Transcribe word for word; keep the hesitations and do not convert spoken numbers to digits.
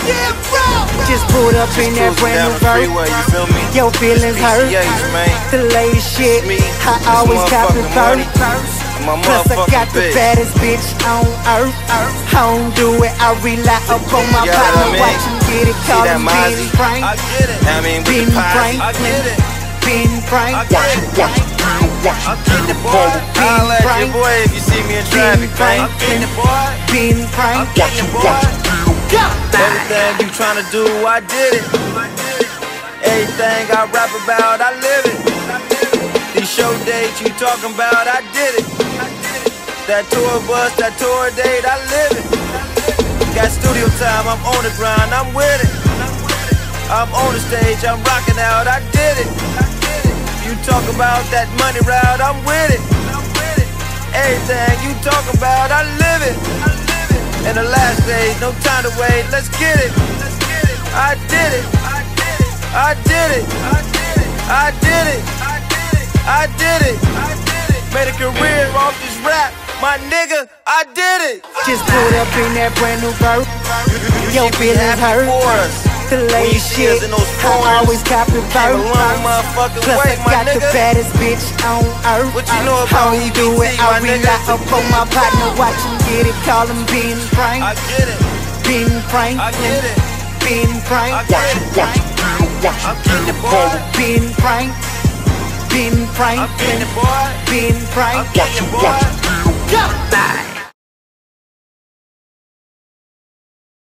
Just pulled up in that brand new verse. You feel me? Your feelings hurt. The latest shit, I always got the first. Plus I got the baddest bitch on earth. I don't do it, I rely upon my partner. Watch him get it, call him Ben Frank. Ben Frank. Ben Frank. Watch it, watch it. I'm getting the boy. I'll let your boy if you see me in traffic, man. I'm getting the boy. Ben Frank. I'm getting the boy. Everything you tryna do, I did it. Everything I rap about, I live it. These show dates you talking about, I did it. That tour bus, that tour date, I live it. Got studio time, I'm on the grind, I'm with it. I'm on the stage, I'm rocking out, I did it. You talk about that money route, I'm with it. Everything you talk about, I live it. And the last days, no time to wait, let's get it. I did it. I did it. I did it. I did it. Made a career off this rap, my nigga, I did it. Just pulled up in that brand new verse. Your feelings hurt. The latest shit, I always got the verse. Plus I got the baddest bitch on earth. What you know about I don't do it, I rely upon my partner. Watch him get it, call him Ben Frank. I get it. Ben Frank. I get it. Ben Frank. Watch it, watch it. I'm getting the boy. Ben Frank. Ben Frank. I'm getting the boy. Ben Frank. I'm getting the boy.